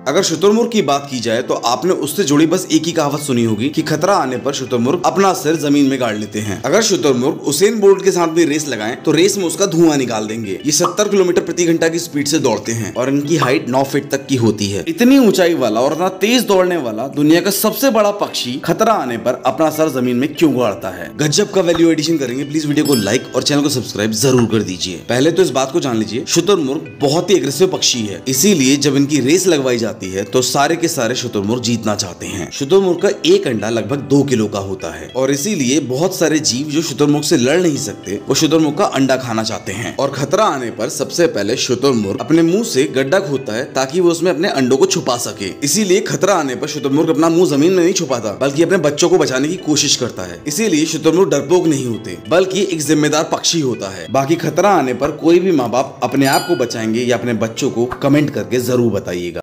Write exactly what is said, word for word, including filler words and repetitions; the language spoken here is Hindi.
अगर शुतुरमुर्ग की बात की जाए तो आपने उससे जुड़ी बस एक ही कहावत सुनी होगी कि खतरा आने पर शुतुरमुर्ग अपना सिर जमीन में गाड़ लेते हैं। अगर शुतुरमुर्ग उसेन बोल्ट के साथ भी रेस लगाएं तो रेस में उसका धुआं निकाल देंगे। ये सत्तर किलोमीटर प्रति घंटा की स्पीड से दौड़ते हैं और इनकी हाइट नौ फीट तक की होती है। इतनी ऊंचाई वाला और इतना तेज दौड़ने वाला दुनिया का सबसे बड़ा पक्षी खतरा आने पर अपना सर जमीन में क्यों गाड़ता है? गजब का वैल्यू एडिशन करेंगे। प्लीज वीडियो को लाइक और चैनल को सब्सक्राइब जरूर कर दीजिए। पहले तो इस बात को जान लीजिए, शुतुरमुर्ग बहुत ही एग्रेसिव पक्षी है, इसीलिए जब इनकी रेस लगवाई जाती है तो सारे के सारे शुतुरमुर्ग जीतना चाहते हैं। शुतुरमुर्ग का एक अंडा लगभग दो किलो का होता है और इसीलिए बहुत सारे जीव जो शुतुरमुर्ग से लड़ नहीं सकते वो शुतुरमुर्ग का अंडा खाना चाहते हैं। और खतरा आने पर सबसे पहले शुतुरमुर्ग अपने मुंह से गड्ढा खोदता है ताकि वो उसमें अपने अंडों को छुपा सके। इसीलिए खतरा आने पर शुतुरमुर्ग अपना मुंह जमीन में नहीं छुपाता बल्कि अपने बच्चों को बचाने की कोशिश करता है। इसीलिए शुतुरमुर्ग डरपोक नहीं होते बल्कि एक जिम्मेदार पक्षी होता है। बाकी खतरा आने पर कोई भी माँ बाप अपने आप को बचाएंगे या अपने बच्चों को कमेंट करके जरूर बताइएगा।